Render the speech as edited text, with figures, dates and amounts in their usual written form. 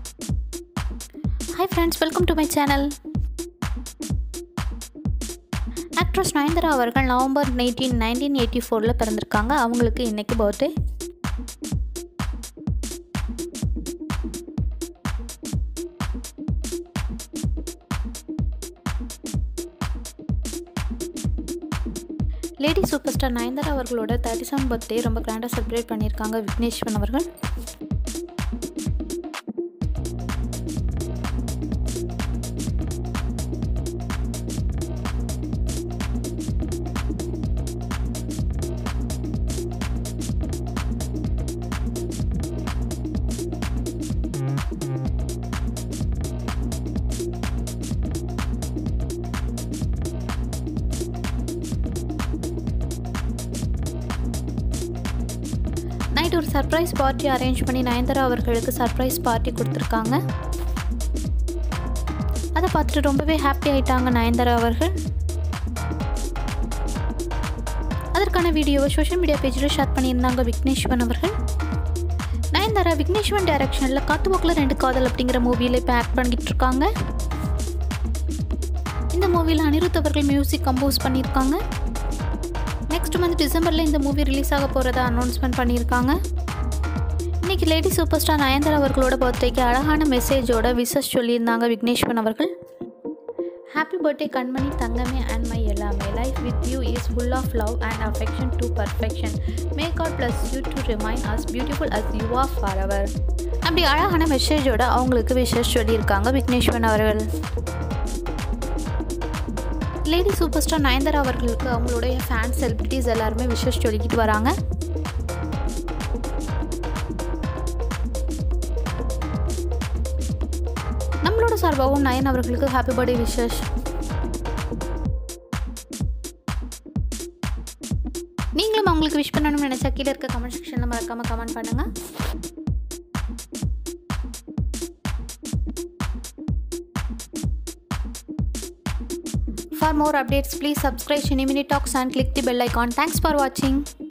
Hi friends, welcome to my channel. Actress Nayanthara அவர்கள் November 18, 1984 பிறந்திருக்காங்க. அவங்களுக்கு இன்னைக்கு birthday. Lady super star Nayanthara அவர்களோட 37 பர்த்டே ரொம்ப கிராண்டாக செலிப்ரேட் பண்ணியிருக்காங்க விக்னேஸ்வரன் அவர்கள். நைட் ஒரு சர்ப்ரைஸ் பார்ட்டி அரேஞ்ச் பண்ணி நயன்தாரா அவர்களுக்கு சர்ப்ரைஸ் பார்ட்டி கொடுத்துருக்காங்க. அதை பார்த்துட்டு ரொம்பவே ஹாப்பி ஆகிட்டாங்க நயன்தாரா அவர்கள். அதற்கான வீடியோவை சோஷியல் மீடியா பேஜில் ஷேர் பண்ணியிருந்தாங்க விக்னேஸ்வரன் அவர்கள். நயன்தாரா விக்னேஸ்வரன் டைரக்ஷனில் காத்துவாக்கில் 2 காதல் அப்படிங்கிற மூவியில் இப்போ ஆக்ட் பண்ணிக்கிட்டு இருக்காங்க. இந்த மூவியில் அனிருத் அவர்கள் மியூசிக் கம்போஸ் பண்ணியிருக்காங்க. நெக்ஸ்ட் மந்த் டிசம்பரில் இந்த மூவி ரிலீஸ் ஆக போகிறதா அனௌன்ஸ்மெண்ட் பண்ணியிருக்காங்க. இன்றைக்கி லேடி சூப்பர் ஸ்டார் நயன்தாரா அவர்களோட பர்த்டேக்கு அழகான மெசேஜோட விஷஸ் சொல்லியிருந்தாங்க விக்னேஸ்வரன் அவர்கள். ஹாப்பி பர்த்டே கண்மணி தங்கமே அண்ட் மை எல்லாமே. Life with you is full of love and affection to perfection. May God bless you to remain as beautiful as you are forever. அப்படி அழகான மெசேஜோட அவங்களுக்கு விஷஸ் சொல்லியிருக்காங்க விக்னேஸ்வரன் அவர்கள். லேடி சூப்பர் ஸ்டார் நயன்தாரா அவர்களுக்கு அவங்களுடைய ஃபேன்ஸ் செலிபிரிட்டிஸ் எல்லாருமே wishes சொல்லிக்கிட்டு வராங்க. நம்மளோட சார்பாகவும் நயன் அவர்களுக்கு ஹாப்பி பர்த்டே விஷஸ். நீங்களும் அவங்களுக்கு விஷ் பண்ணணும்னு நினைச்சா கீழே இருக்க கமெண்ட் செக்ஷனில் மறக்காம கமெண்ட் பண்ணுங்க. For more updates, please subscribe Shinimini Talks and click the bell icon. Thanks for watching.